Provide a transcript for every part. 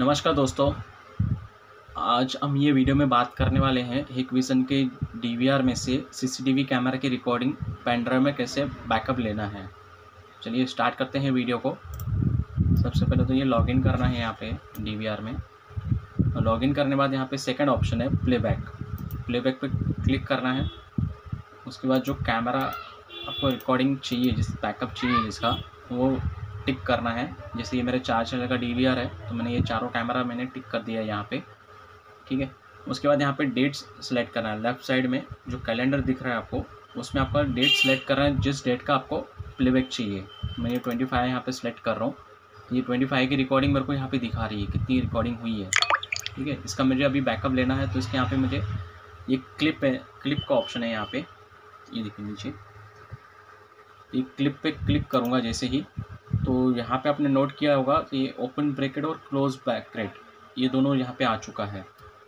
नमस्कार दोस्तों, आज हम ये वीडियो में बात करने वाले हैं हिकविज़न के डीवीआर में से सीसीटीवी कैमरा की रिकॉर्डिंग पेन ड्राइव में कैसे बैकअप लेना है। चलिए स्टार्ट करते हैं वीडियो को। सबसे पहले तो ये लॉगिन करना है यहाँ पे डीवीआर में। लॉगिन करने बाद यहाँ पे सेकंड ऑप्शन है प्लेबैक पे क्लिक करना है। उसके बाद जो कैमरा आपको रिकॉर्डिंग चाहिए, जिस बैकअप चाहिए जिसका, वो टिक करना है। जैसे ये मेरे 4 चैनल का डीवीआर है तो मैंने ये चारों कैमरा मैंने टिक कर दिया है यहाँ पे, ठीक है। उसके बाद यहाँ पे डेट्स सेलेक्ट करना है। लेफ़्ट साइड में जो कैलेंडर दिख रहा है आपको, उसमें आपका डेट सेलेक्ट करना है, जिस डेट का आपको प्लेबैक चाहिए। मैं ये 25 यहाँ पे सेलेक्ट कर रहा हूँ। ये 25 की रिकॉर्डिंग मेरे को यहाँ पे दिखा रही है कितनी रिकॉर्डिंग हुई है, ठीक है। इसका मुझे अभी बैकअप लेना है तो इसके यहाँ पे मुझे ये क्लिप है, क्लिप का ऑप्शन है यहाँ पे, ये देखिए नीचे। ये क्लिप पे क्लिक करूँगा जैसे ही, तो यहाँ पे आपने नोट किया होगा कि ये ओपन ब्रैकेट और क्लोज ब्रैकेट ये दोनों यहाँ पे आ चुका है,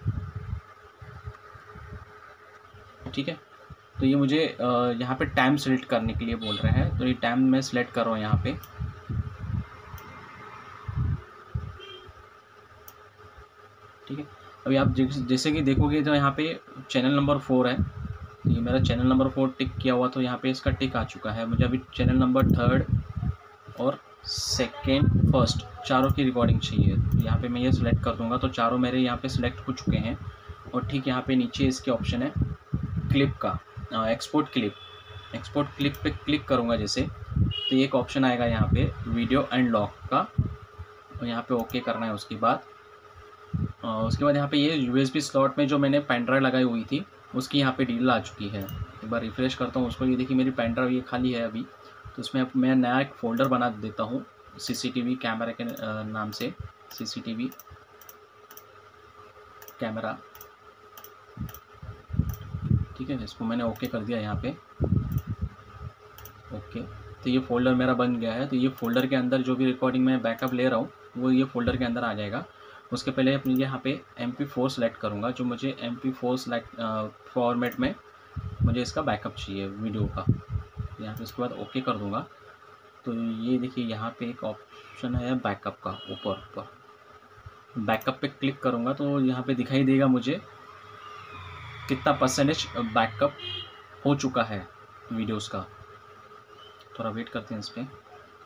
ठीक है। तो ये मुझे यहाँ पे टाइम सेलेक्ट करने के लिए बोल रहे हैं, तो ये टाइम मैं सेलेक्ट कर रहा हूँ यहाँ पे, ठीक है। अभी आप जैसे कि देखोगे तो यहाँ पे चैनल नंबर 4 है, तो ये मेरा चैनल नंबर 4 टिक किया हुआ, तो यहाँ पे इसका टिक आ चुका है। मुझे अभी चैनल नंबर 3 और 2, 1 चारों की रिकॉर्डिंग चाहिए। यहाँ पे मैं ये सिलेक्ट कर दूँगा तो चारों मेरे यहाँ पे सिलेक्ट हो चुके हैं। और ठीक यहाँ पे नीचे इसके ऑप्शन है क्लिप का, एक्सपोर्ट क्लिप पे क्लिक करूँगा जैसे, तो एक ऑप्शन आएगा यहाँ पे वीडियो एंड लॉक का, और यहाँ पे ओके करना है। उसके बाद यहाँ पे ये यूएसबी स्लॉट में जो मैंने पेन ड्राइव लगाई हुई थी उसकी यहाँ पे डिटेल आ चुकी है। एक बार रिफ्रेश करता हूँ उसको, ये देखिए मेरी पेन ड्राइव ये खाली है अभी। तो इसमें मैं नया एक फ़ोल्डर बना देता हूँ सीसीटीवी कैमरा के नाम से, सीसीटीवी कैमरा, ठीक है। इसको मैंने ओके कर दिया यहाँ पे, ओके। तो ये फ़ोल्डर मेरा बन गया है। तो ये फ़ोल्डर के अंदर जो भी रिकॉर्डिंग मैं बैकअप ले रहा हूँ वो ये फ़ोल्डर के अंदर आ जाएगा। उसके पहले अपनी यहाँ पे MP4 सेलेक्ट करूँगा, जो मुझे MP4 सेलेक्ट फॉर्मेट में मुझे इसका बैकअप चाहिए वीडियो का। यहाँ पे उसके बाद ओके कर दूँगा। तो ये देखिए यहाँ पे एक ऑप्शन है बैकअप का, ऊपर बैकअप पे क्लिक करूँगा तो यहाँ पे दिखाई देगा मुझे कितना परसेंटेज बैकअप हो चुका है वीडियोस का। थोड़ा वेट करते हैं इस पर।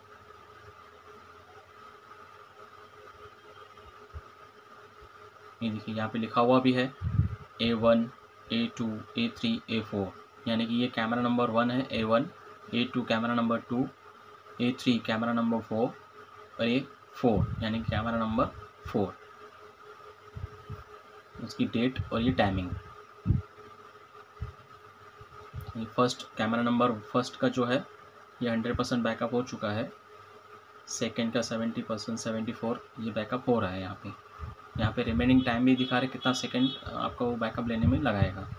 ये देखिए यहाँ पे लिखा हुआ भी है A1, A2, A3, A4, यानी कि ये कैमरा नंबर 1 है A1, A2 camera number 2, A3 camera number 4 और A4 यानी कैमरा नंबर 4। उसकी डेट और ये टाइमिंग। ये कैमरा नंबर फर्स्ट का जो है ये 100% बैकअप हो चुका है। सेकंड का 70%, 74 ये बैकअप हो रहा है यहाँ पे। यहाँ पे रिमेनिंग टाइम भी दिखा रहे कितना सेकंड आपको वो बैकअप लेने में लगाएगा।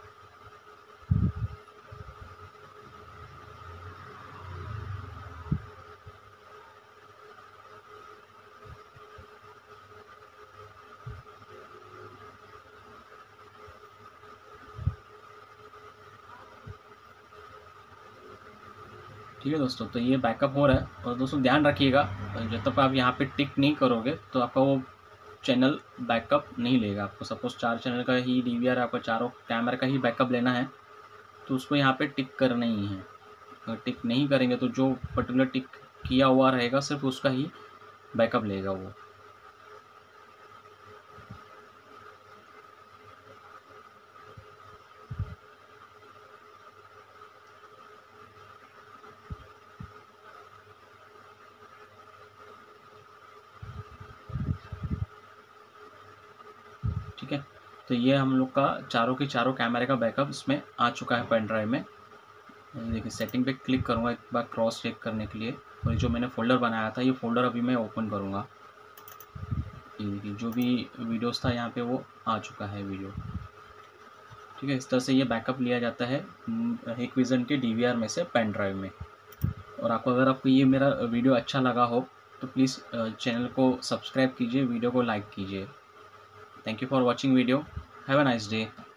ठीक है दोस्तों, तो ये बैकअप हो रहा है। और दोस्तों ध्यान रखिएगा, जब तक आप यहाँ पे टिक नहीं करोगे तो आपका वो चैनल बैकअप नहीं लेगा। आपको सपोज़ 4 चैनल का ही डीवीआर, आपको चारों कैमरा का ही बैकअप लेना है तो उसको यहाँ पे टिक करना ही है। अगर टिक नहीं करेंगे तो जो पर्टिकुलर टिक किया हुआ रहेगा सिर्फ उसका ही बैकअप लेगा वो। ठीक है, तो ये हम लोग का चारों के चारों कैमरे का बैकअप इसमें आ चुका है पेन ड्राइव में। देखिए सेटिंग पे क्लिक करूँगा एक बार क्रॉस चेक करने के लिए, और जो मैंने फ़ोल्डर बनाया था ये फ़ोल्डर अभी मैं ओपन करूँगा। ये देखिए जो भी वीडियोस था यहाँ पे वो आ चुका है वीडियो, ठीक है। इस तरह से ये बैकअप लिया जाता है हिकविज़न के डीवीआर में से पेन ड्राइव में। और अगर आपको ये मेरा वीडियो अच्छा लगा हो तो प्लीज़ चैनल को सब्सक्राइब कीजिए, वीडियो को लाइक कीजिए। Thank you for watching video. Have a nice day.